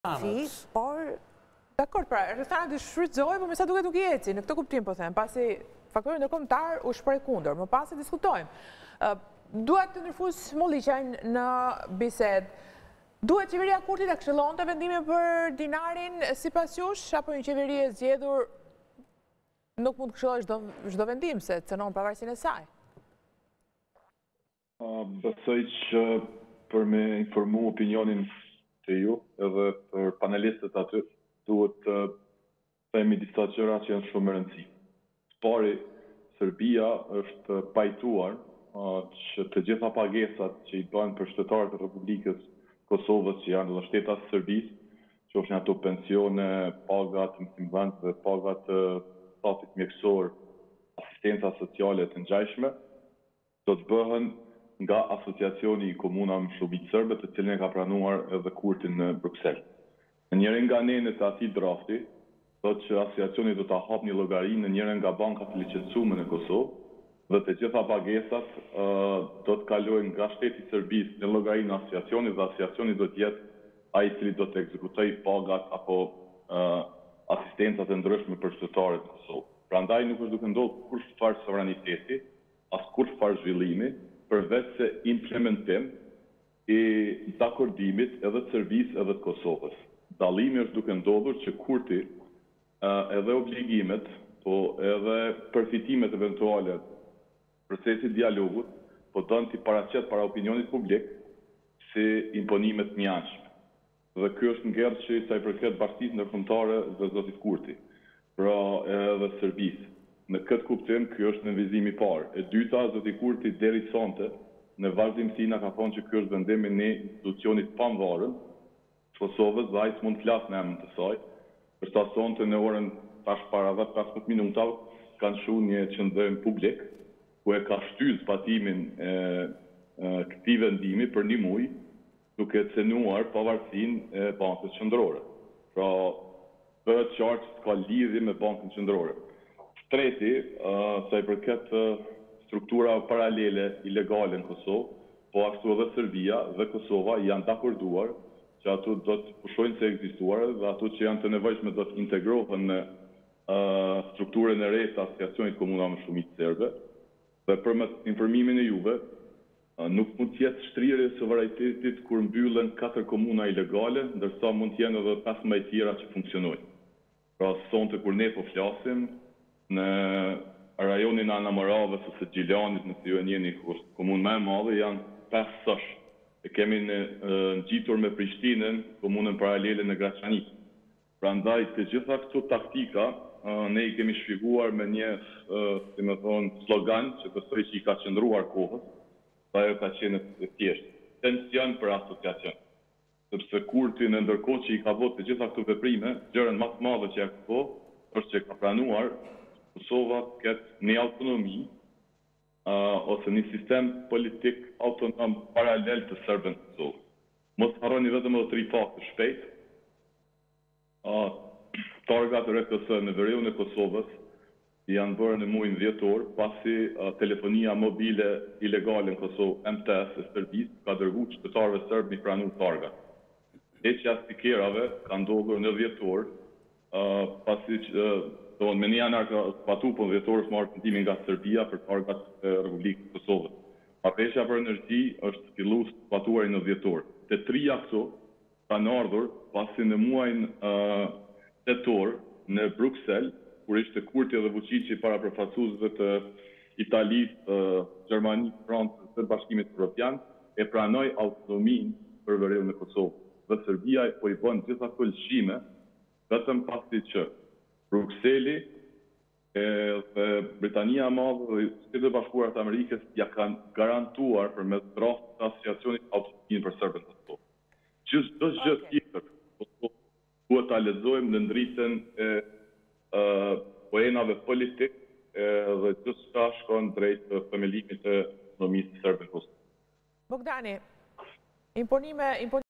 por... Dakor, pra, restoranti shfrytëzohen, por me sa duket nuk i eci, në këtë kuptim po them, pasi faktori ndërkombëtar u shpreh kundër, më pas e diskutojmë. Duhet të ndërfus Molliqajn në bisedë. Duhet qeveria Kurtit ta këshillonte vendimin për dinarin sipas jush, apo një qeveri e zgjedhur nuk mund të këshillojë çdo vendim se cënon pavarësinë e saj? Besoj që për me informu opinionin të ju edhe për panelistët aty, duhet të themi disa gjëra që janë shumë rëndësi. Pari, Serbia është pajtuar që të gjitha pagesat që i bëhen për shtetarët e Republikës Kosovës që janë dhe shtetas Serbisë, që është një ato pensione, pagat në mësimdhënës dhe pagat të statit mjekësor, asistenca sociale të ngjashme, do të bëhen nga asociacioni i komunave shumicë serbe, të cilin e ka pranuar edhe Kurti në Bruksel. Në njërin nga nenet e atij drafti, thotë që asociacioni do ta hapë një llogari në njërin nga bankat e licencuara në Kosovë dhe të gjitha pagesat do të kalojnë nga shteti i Serbisë në llogarinë e asociacionit dhe asociacioni do të jetë ai i cili do të ekzekutojë pagat apo asistencat e ndryshme për qytetarët e Kosovës. Prandaj nuk është duke ndodhur kurrë sovraniteti, as kurrë zhvillimi, përveç se implementim i dakordimit edhe të Serbisë edhe të Kosovës. Dallimi është duke ndodhur që Kurti edhe obligimet, po edhe përfitimet eventuale procesit dialogut, po dënë t'i paraqet para opinionit publik si imponimet mjashme. Dhe ky është ngjerçi sa i përket bashkisë ndërkombëtare dhe zotit Kurti, pra edhe Serbisë. Në këtë kuptim, ky është nënvizimi i parë. E dyta, zoti Kurti deri sonte, në vazhdimsi na ka thonë që ky është vendimi i një institucionit pavarur Kosovës dhe ai s'mund të flasë në emër të saj. Përsa sonte në orën tash para 15 minutave kanë shkuar një qendrim publik ku e ka shtyr zbatimin e këtij vendimi për një muaj, duke cenuar pavarësinë e Bankës Qendrore. Pra, bëhet qartë se ka lidhje me Bankën Qendrore. Treti, sa i përket struktura paralele ilegale në Kosovë, po ashtu edhe Serbia dhe Kosova janë dakorduar që ato do të pushojnë se ekzistuare dhe ato që janë të nevojshme do të integrohen në strukturën e re të asociacionit komunave me shumicë serbe. Dhe për informimin e juve, nuk mund të jetë shtrirje e suverenitetit kur mbyllen 4 komuna ilegale, ndërsa mund të jenë edhe 15 tjera që funksionojnë. Pra sonte kur ne po flasim në rajonin e Anamoravës ose Gjilanit, nëse ju e njihni, komunë më e madhe janë 5 sosh. E kemi në ngjitur me Prishtinën, komunën paralele në Graçanit. Prandaj të gjitha këto taktika ne i kemi shpjeguar me një, si më thonë, slogan që besoj që i ka qëndruar kohës, dhe ajo ka qenë e thjeshtë. Tension për asociacion. Sepse Kurti në ndërkohë që i ka vënë të gjitha këto veprime, gjërën më të madhe që ka bëu është që ka pranuar Kosova të ketë një autonomi ose një sistem politik autonom paralel të serbën të Kosovës. Mos harroni vetëm edhe 3 fakte shpejt. Targat RKS në veriun e Kosovës janë bërë në muajin dhjetor, pasi telefonia mobile ilegale në Kosovë, MTS e Serbisë, ka dërguar qytetarëve serb një pranuar targat. Heqja e stikerave ka ndodhur në dhjetor, pasi me një janar ka patu për dhjetor është marrë vendimin nga Serbia për targat e Republikës Kosovës. Marrëveshja për energji është filluar patuar në dhjetor. Të trija këto kanë ardhur pasi në muajin tetor në Bruksel, kur ishte Kurti dhe Vučići para përfaqësuesve të Italisë, Gjermanisë, Francës dhe Bashkimit Evropian, e pranoi autonominë për veriun e Kosovës. Dhe Serbia po i bën gjitha këto lëshime vetëm pasi që Brukseli dhe Britania e Madhe dhe Shtetet e Bashkuara të Amerikës ja kanë garantuar përmes draftit të asociacionit autonominë për serbët e Kosovës. Çdo gjë tjetër duhet ta lexojmë në ndritën e poenave politik dhe gjithçka shkon drejt themelimit të autonomisë serbe në Kosovë. Bogdani, imponime